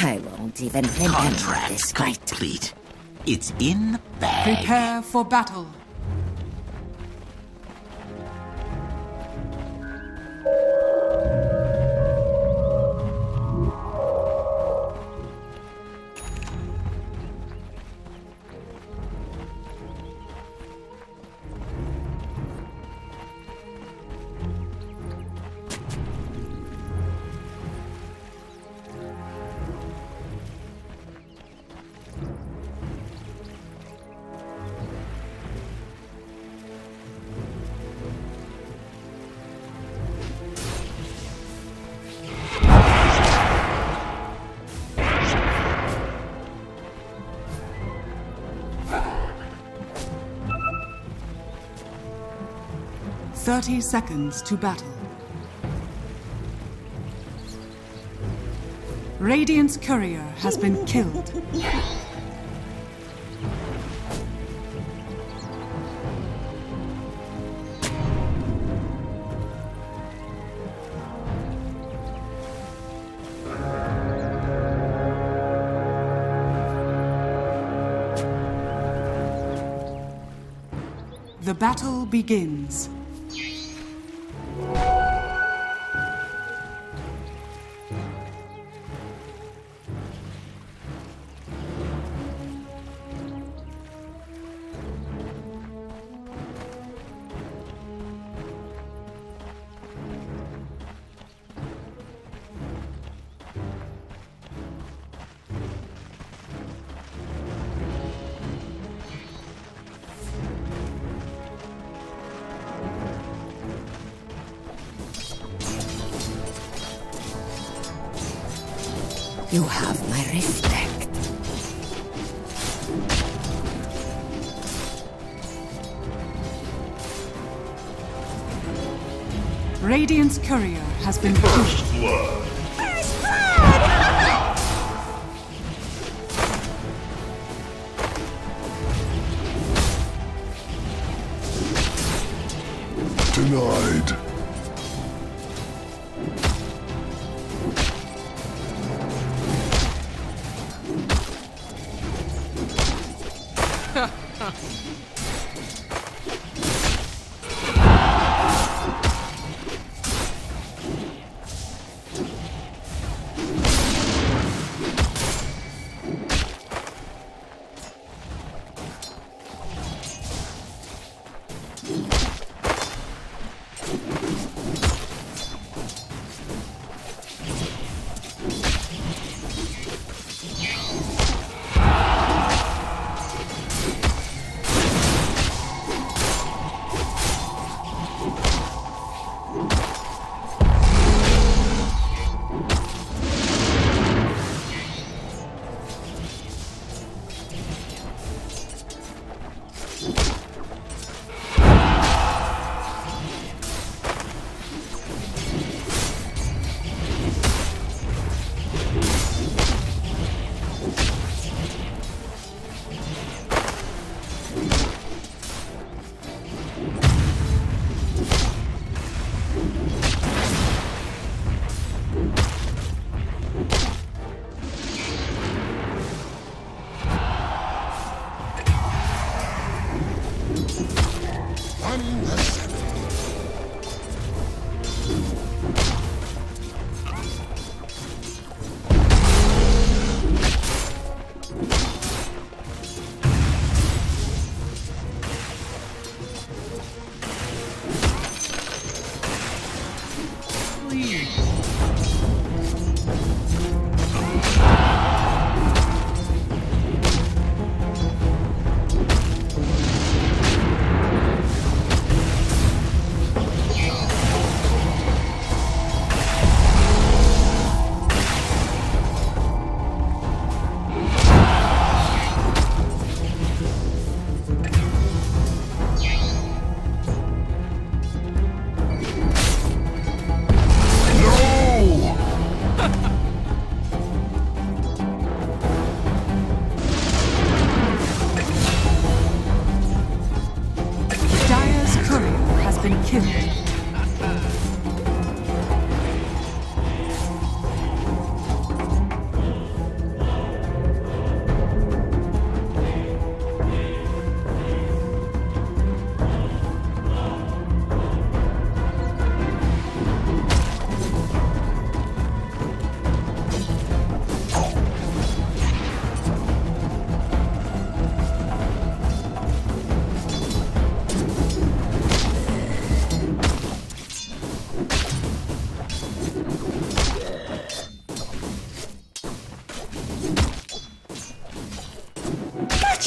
I won't even remember this Contract fight. complete. It's in the bag. Prepare for battle. "30 seconds to battle. Radiant's courier has been killed. The battle begins. You have my respect. Radiant's courier has been killed. Blood. Denied.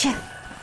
Gotcha.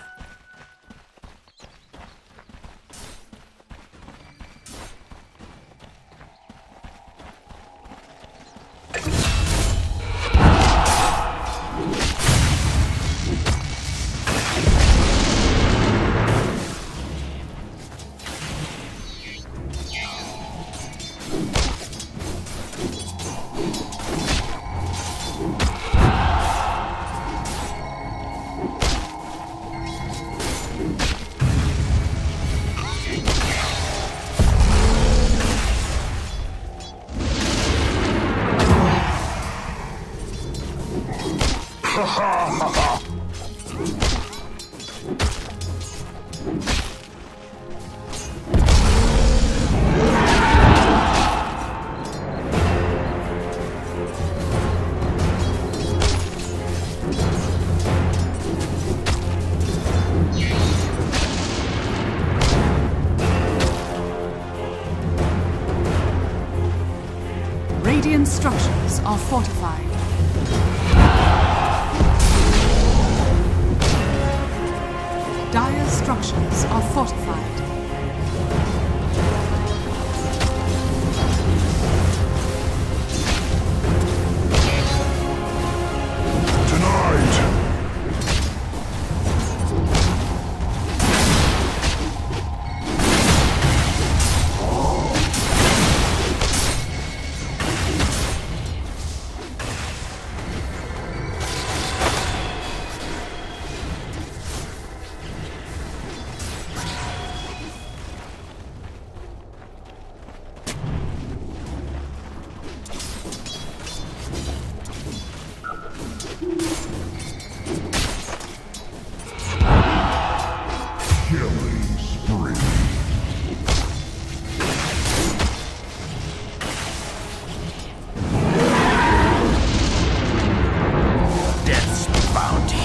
Radiant structures are fortified. Dire structures are fortified. Denied. Killing spree. Death's bounty.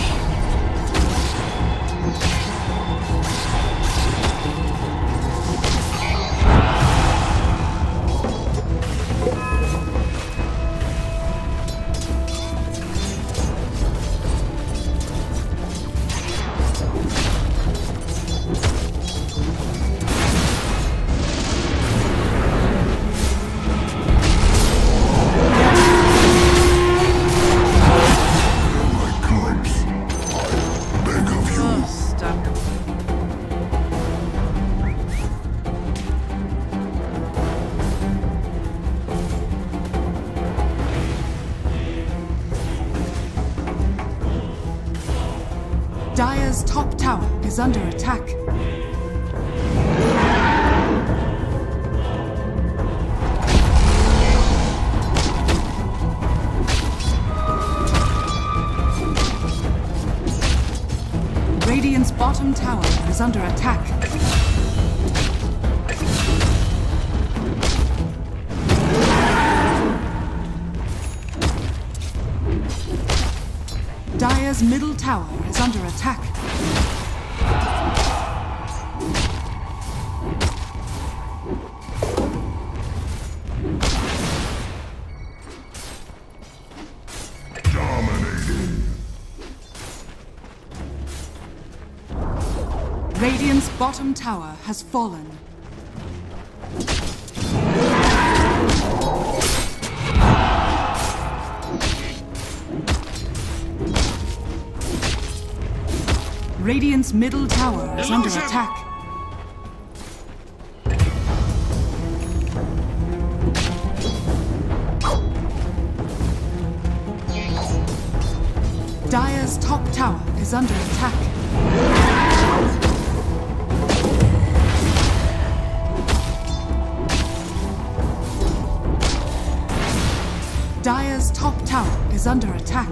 Eclipse. I beg of you. Stuck. Dire's top tower is under attack. Radiant's bottom tower is under attack. Dire's middle tower is under attack. Dominating. Radiant's bottom tower has fallen. Radiant's middle tower is under attack. Dire's top tower is under attack. Dire's top tower is under attack.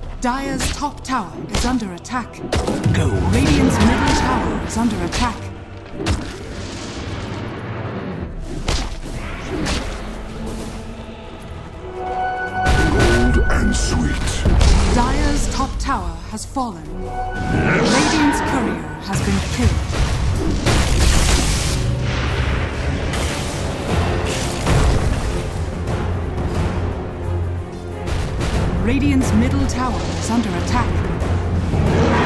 Dire's top tower is under attack. Go. Radiant's middle tower is under attack. Gold and sweet. Dire's top tower has fallen. Radiant's courier has been killed. Radiant's middle tower is under attack.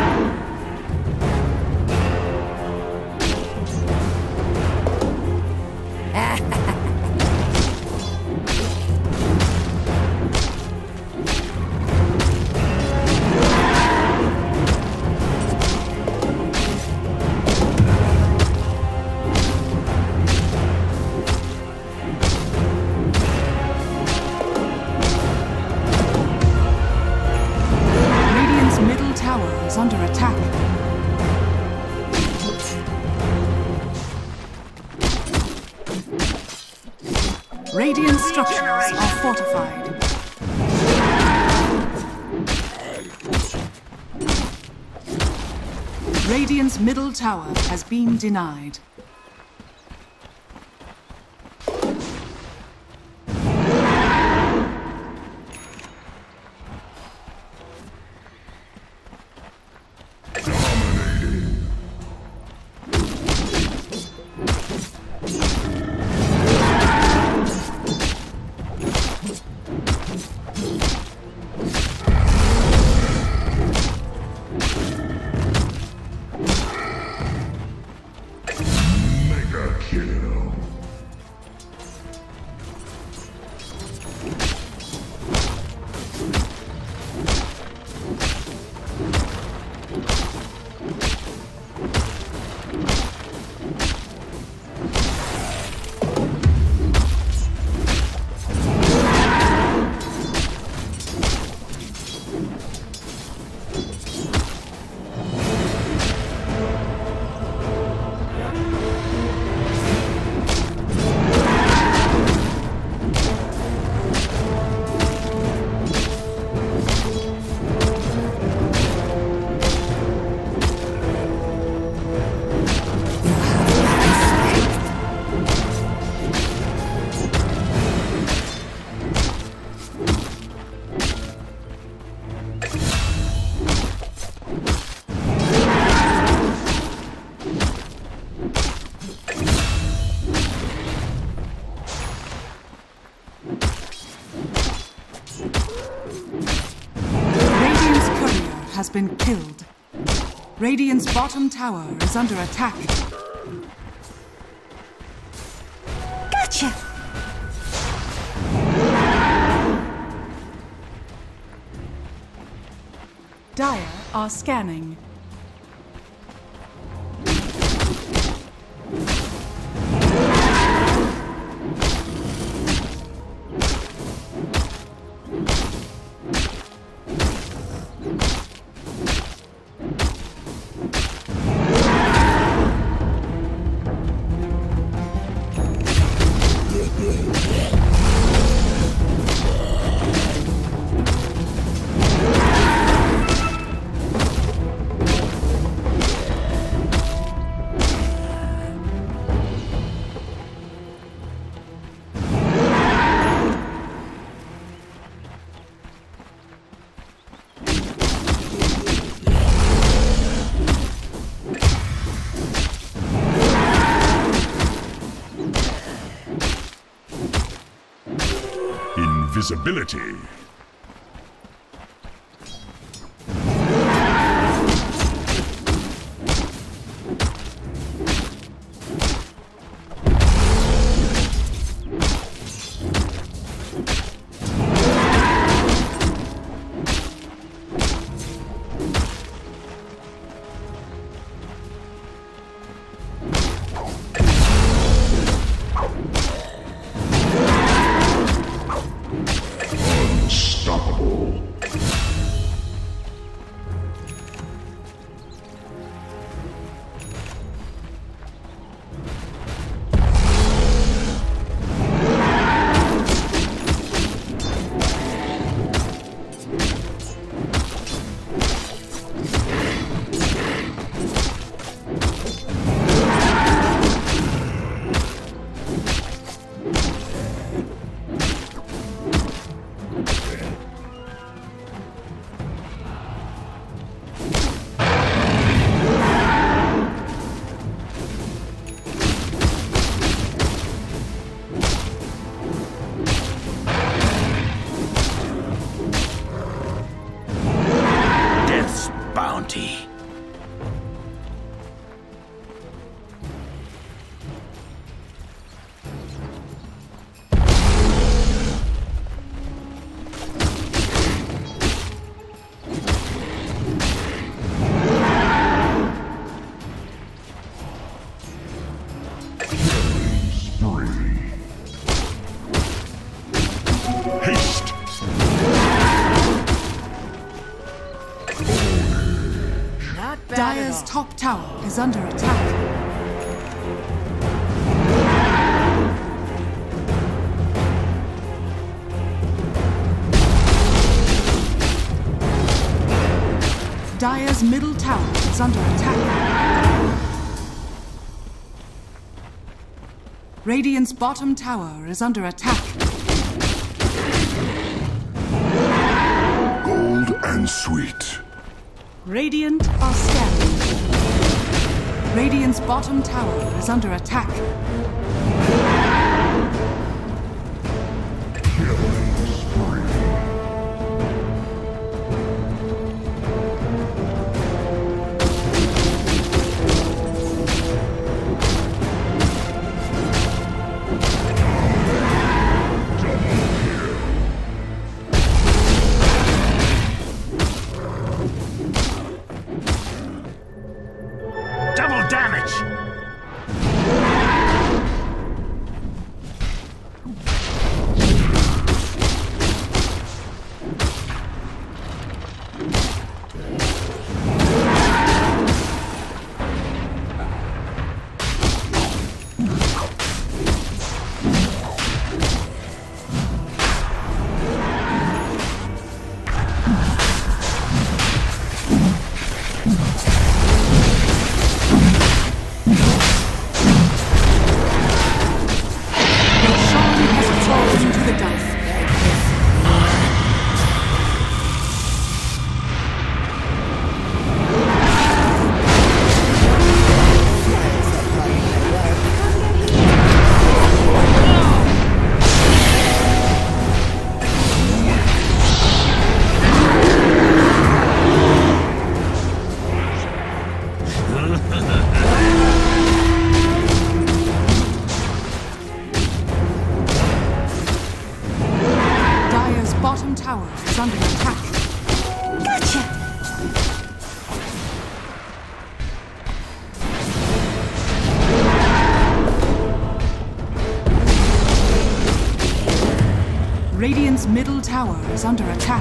Radiant's middle tower is under attack. Radiant structures are fortified. Radiant's middle tower has been denied. Mega kill. Radiant's courier has been killed. Radiant's bottom tower is under attack. Gotcha! Dire are scanning. Invisibility. Radiant's top tower is under attack. Dire's middle tower is under attack. Radiant's bottom tower is under attack. Gold and sweet. Radiant are scanning. Radiant's bottom tower is under attack. Double damage! Bottom tower is under attack. Gotcha! Radiant's middle tower is under attack.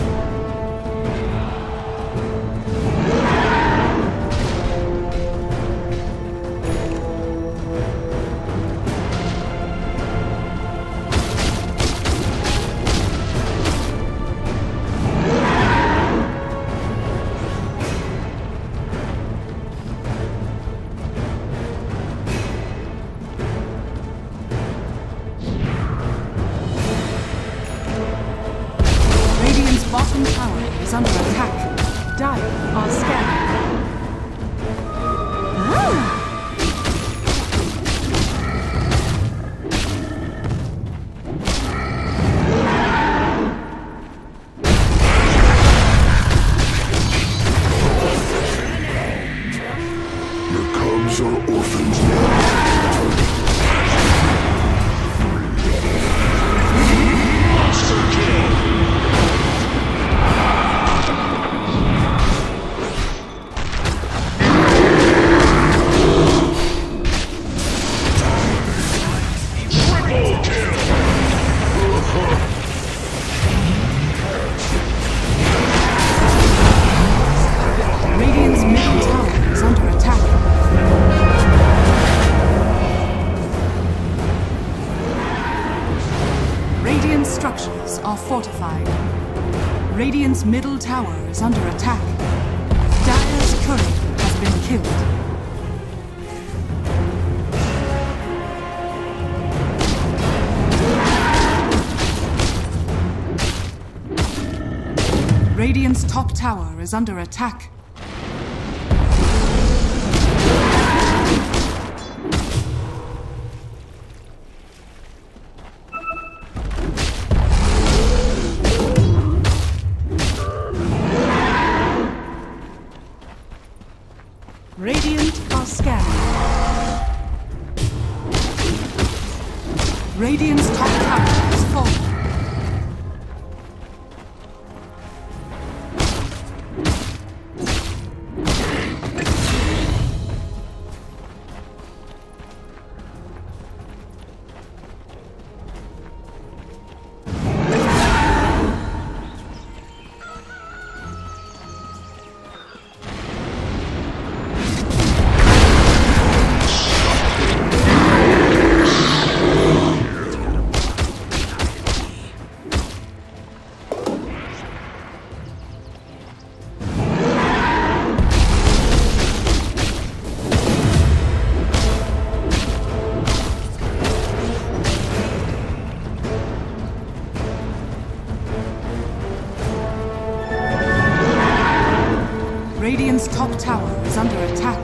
Bottom tower is under attack. Dire are scanning. Your cubs are orphans now. Radiant's middle tower is under attack. Radiant structures are fortified. Radiant's middle tower is under attack. Dire's courier has been killed. Radiant's top tower is under attack. Radiant are scanning. Radiant's top tower is fallen. Radiant's top tower is under attack.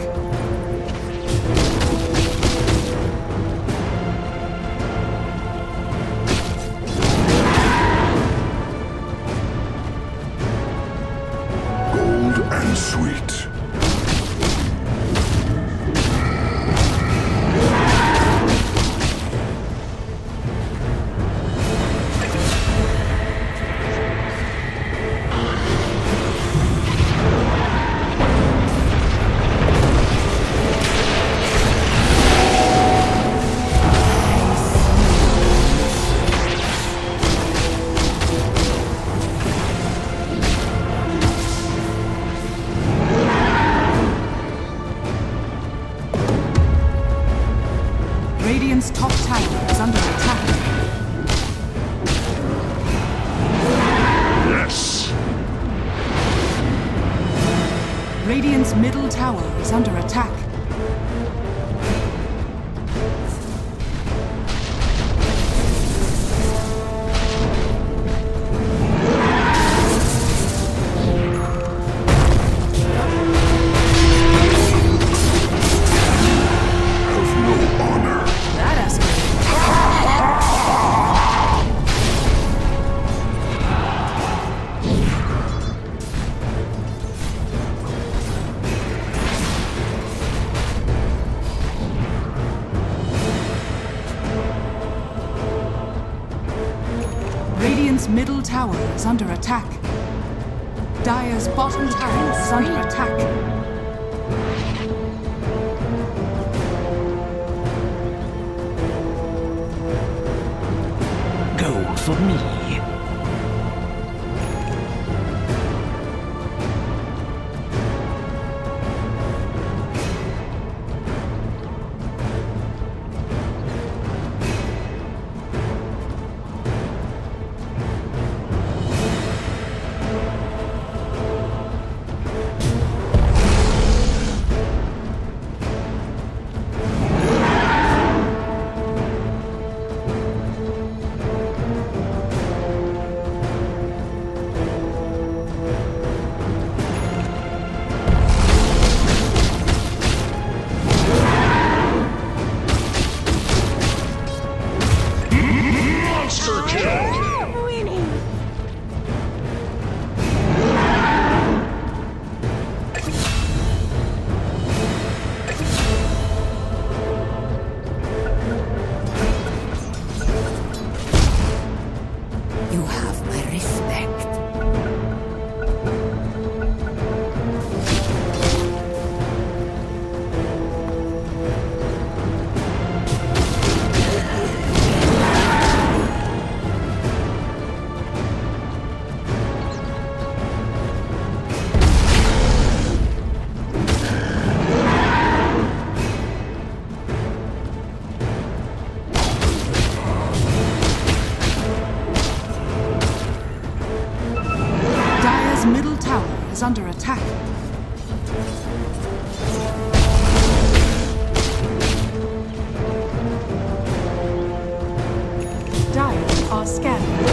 Gold and sweet. Radiant's top tower is under attack. Yes. Radiant's middle tower is under attack. Have no honor. That escalated. Radiant's middle tower is under attack. Dire's bottom tower is under attack. Gold for me. Monster kill! Winning. You have my respect. Dire's middle tower is under attack. Dire are scanning.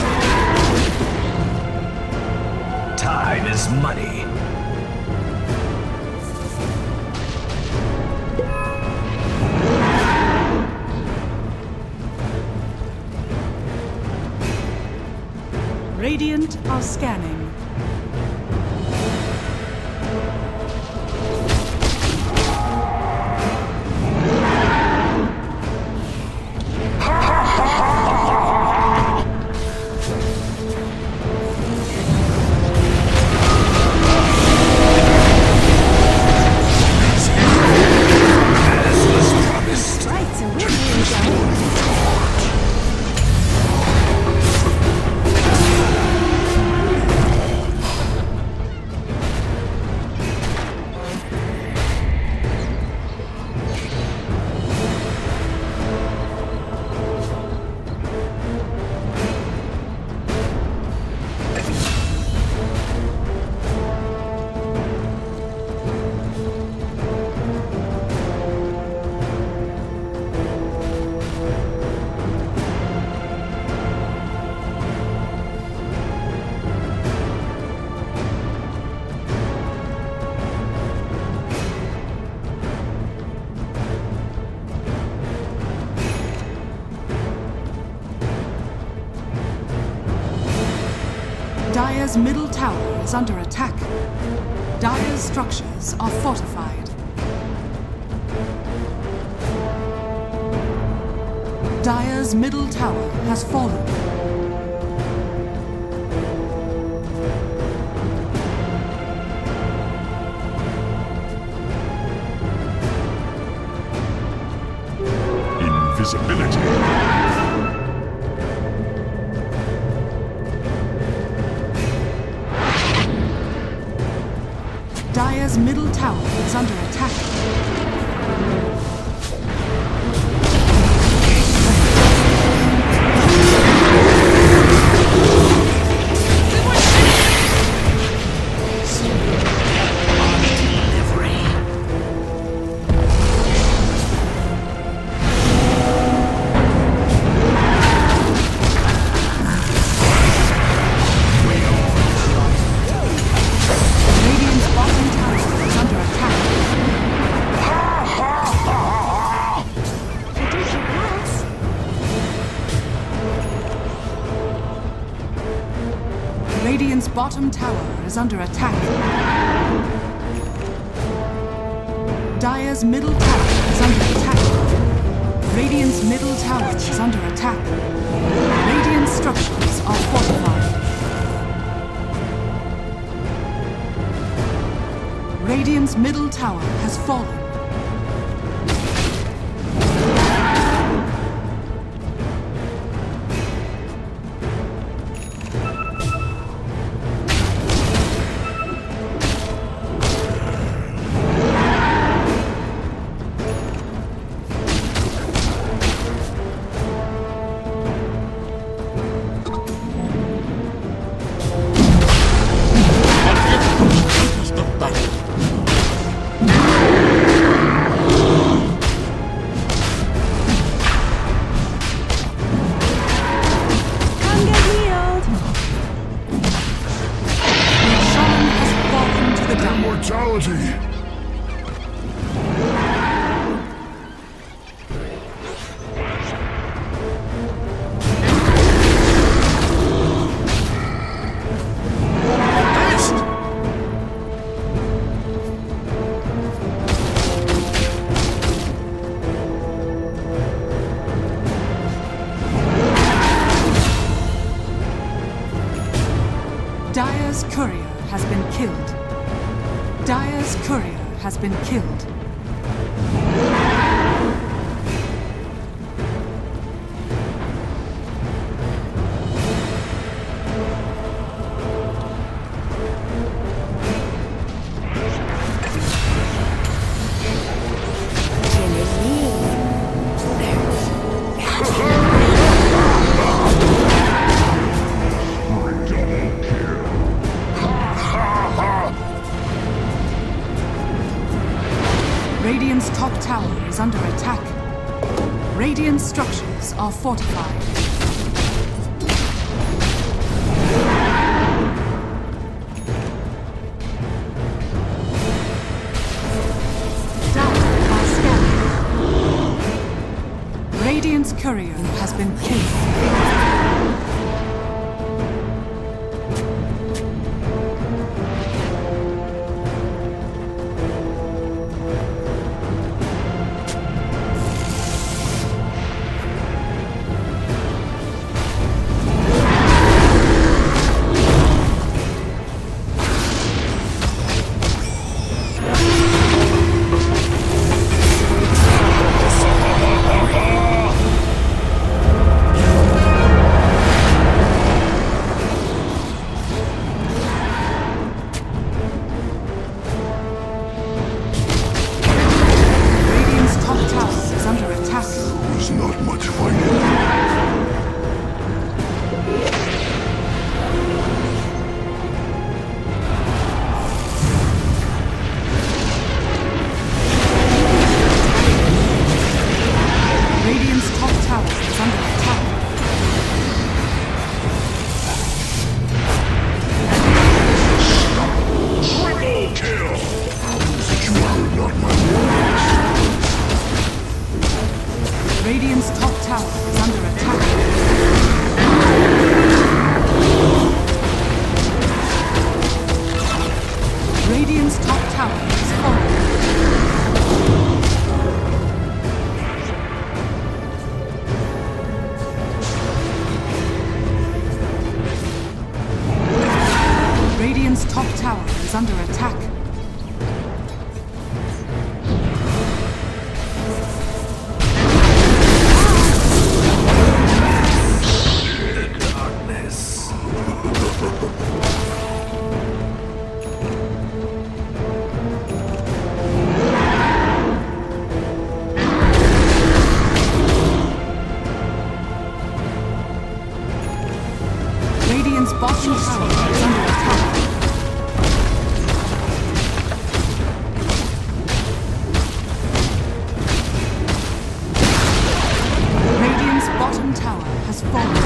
Time is money. Radiant are scanning. Right, so we're going. Dire's middle tower is under attack. Dire's structures are fortified. Dire's middle tower has fallen. Invisibility. Dire's middle tower is under attack. Radiant's bottom tower is under attack. Dire's middle tower is under attack. Radiant's middle tower is under attack. Radiant structures are fortified. Radiant's middle tower has fallen. Immortality! Dire's courier has been killed. Dire's courier has been killed. Radiant's top tower is under attack. Radiant structures are fortified. Dire are scattered. Radiant's courier has been killed. is under attack. Radiant's bottom tower is under attack. Radiant's bottom tower has fallen.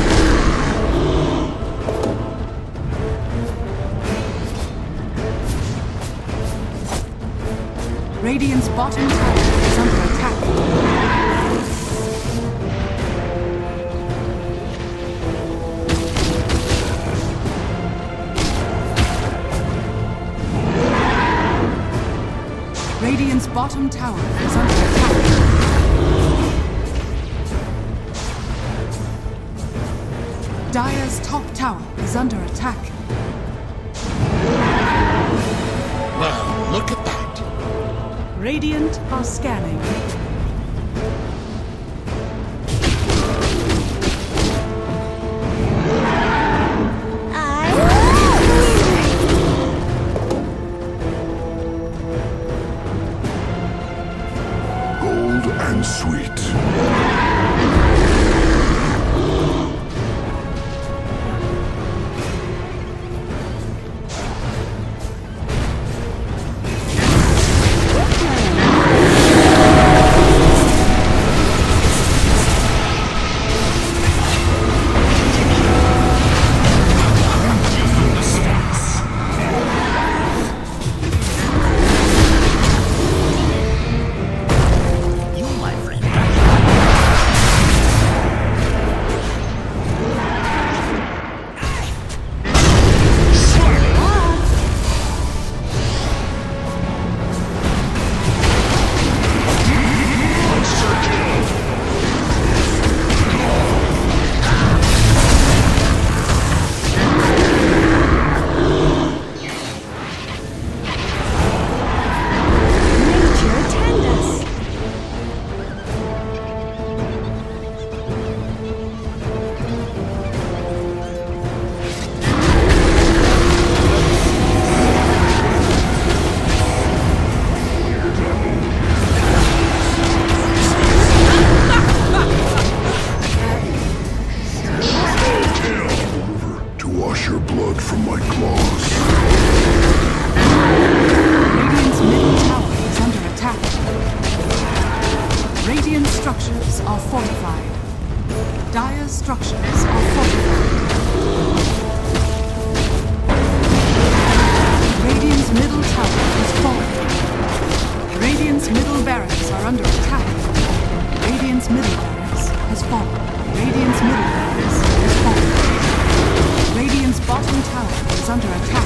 Radiant's bottom tower is under attack. Radiant's bottom tower is under attack. Dire's top tower is under attack. Wow, look at that! Radiant are scanning. Gold and sweet. Wash your blood from my claws. Radiant's middle tower is under attack. Radiant structures are fortified. Dire's structures are fortified. Radiant's middle tower is fallen. Radiant's middle barracks are under attack. Radiant's middle barracks has fallen. Radiant's middle barracks has fallen. Radiant's bottom tower is under attack.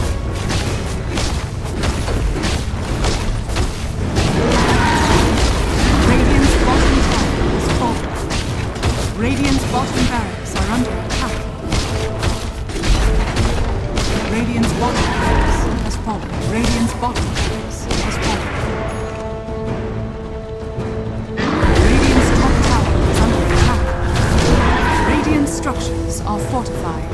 Radiant's bottom tower is fallen. Radiant's bottom barracks are under attack. Radiant's bottom barracks has fallen. Radiant's bottom barracks has fallen. Radiant's top tower is under attack. Radiant structures are fortified.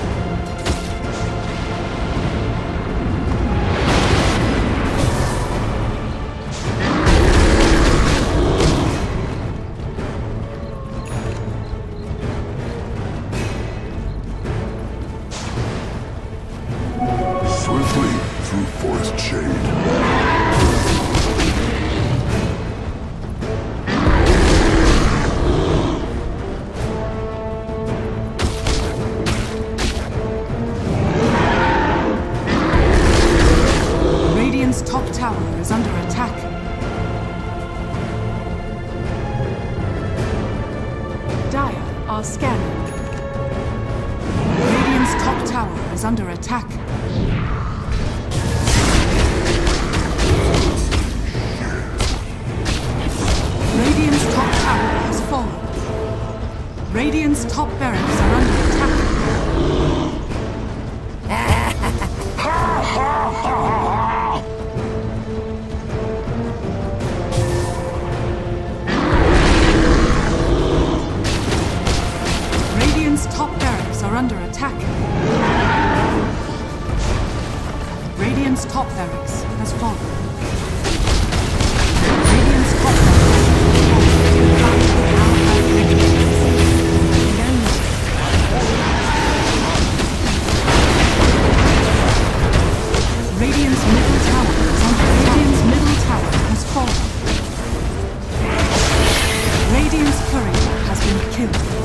Swiftly through forest shade. Radiant's top tower is under attack. Dire are scanning. Radiant's top tower is under attack. Radiant's top tower has fallen. Radiant's top barracks are under attack. Ha ha ha! Radiant's top barracks has fallen. Radiant's top barracks Radiant's middle tower is under attack. Radiant's middle tower has fallen. Radiant's courier has been killed.